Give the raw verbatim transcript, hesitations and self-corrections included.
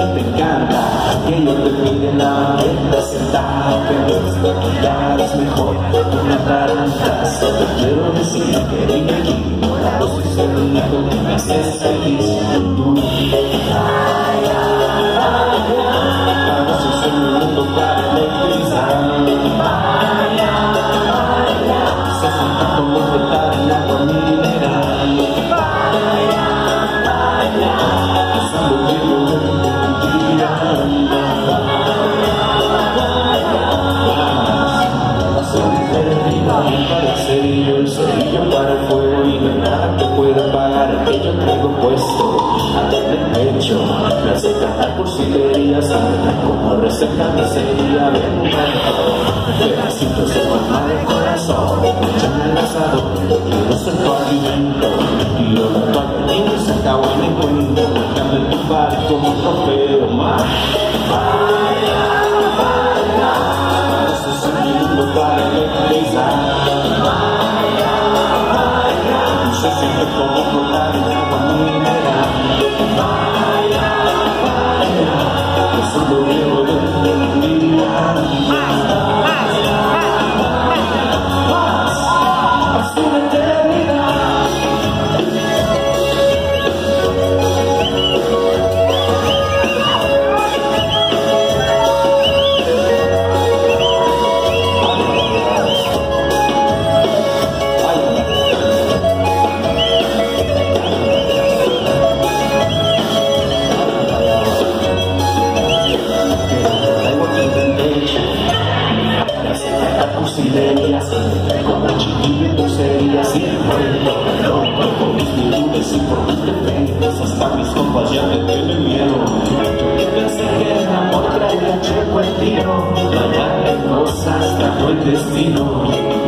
te encanta, que ellos te piden la banqueta sentada, pero ya es mejor una tarantas. Te quiero decir que vine aquí, la voz es el único que me hace feliz. Tú, ay, ay, ay, la voz es el mundo para electrizar. Ay, ay, ay, se sienta como flotar en agua mineral. Ay, ay, ay, pasando el río de tu vida. Para el cerillo, el cerillo para el fuego, y no hay nada que pueda apagar el que yo traigo puesto ante el pecho. Me hace cantar cursilerías, como receta de sería de mujer. Pedacitos de alma de corazón, echan el asador, quiero ser tu alimento. Tiro la toalla y se acabó el encuentro, buscando en tu bar como un trofeo más. Vaya, vaya, eso es un mundo para electrizar. Se siente como flotar en agua mineral. Vaya, vaya, es un bolero de mentira. Más, más, una eternidad. Como chiquillo en dulcerías y envuelto loco con mis virtudes y por tus defectos, hasta mis compas ya me tienen miedo. Yo pensé que el amor traía checo el tiro, mañana hay cosas trajo el destino.